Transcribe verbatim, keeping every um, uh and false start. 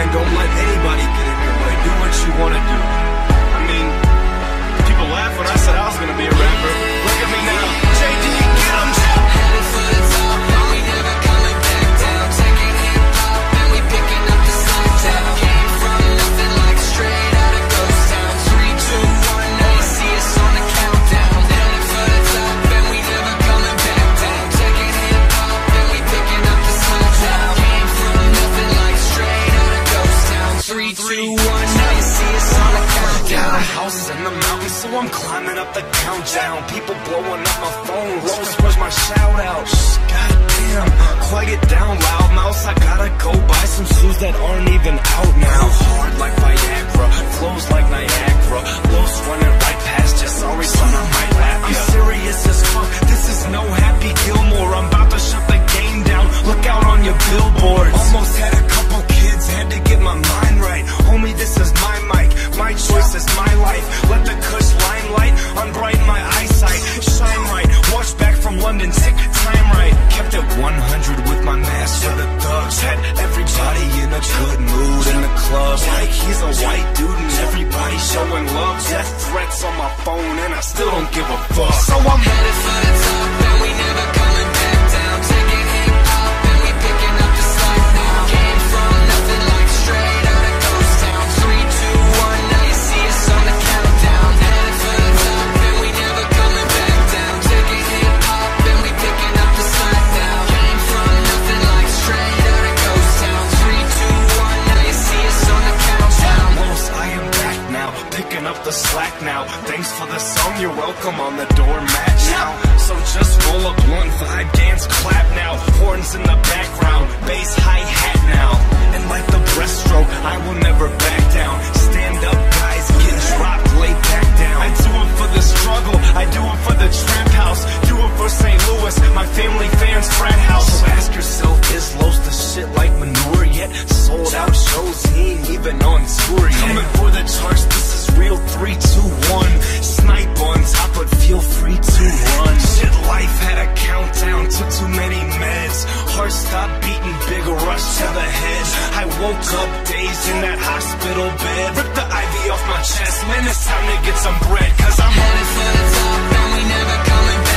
don't let anybody get in your way. Do what you wanna do. I mean, people laugh when I said I was gonna be a rapper. Look at me now. J D, get 'em. Headed for the top and we never coming back down. Taking hip hop and we picking up the slack down. Came from nothing like straight out of ghost town. Three, two, one, now you see us on the countdown. Headed for the top and we never coming back down. Taking hip hop and we picking up the slack down. Came from nothing like straight out of ghost town. Three, two, one, now you see us on the countdown. Got a house in the mountains, so I'm climbing up the countdown. People blowing up my phone, Rose, where's my shout out? Goddamn, quiet it down, loud mouse. I gotta go buy some shoes that aren't even out now. Hard like Viagra, flows like Niagara. Los running right past you, sorry son, I might laugh. I'm serious as fuck, this is no Happy Gilmore. I'm about to shut the game down, look out on your billboards. Almost had a couple kids, had to get my mind right. Homie, this is my mic, my choice is my life. Let the kush limelight unbrighten my eyesight. Shine right, watch back from London, sick time right. Kept it one hundred with my mask for the thugs. Had everybody in a good mood in the club. Like he's a white dude and everybody showing love. Death threats on my phone and I still don't give a fuck. So I'm headed for the top and we never coming back down. Taking hip hop and we picking up the slack now. Came from nothing like straight out of ghost town. Three, two, one, now you see us on the countdown. Headed for the top and we never coming back down. Taking hip hop and we picking up the slack now. Came from nothing like straight out of ghost town. Three, two, one, now you see us on the countdown. Los, I am back now, picking up the slack now. Thanks for the song, you're welcome on the doormat now. So just roll a blunt, vibe, dance, clap now. Horns in the background, bass, hi-hat now. And like the breaststroke, I will never back down. Stand up guys, get dropped, lay back down. I do it for the struggle, I do it for the trap house. Do it for Saint Louis, my family fans frat house. So ask yourself, is Los the shit like manure yet? Sold out shows, he ain't even on tour yet. Coming for the charts, this is real. Three, two, one. Snipe on top, but feel free to run. Shit, life had a countdown, took too many meds. Heart stopped beating, big rush to the head. I woke up dazed in that hospital bed. Ripped the I V off my chest, man, it's time to get some bread. Cause I'm headed for the top and we never coming back.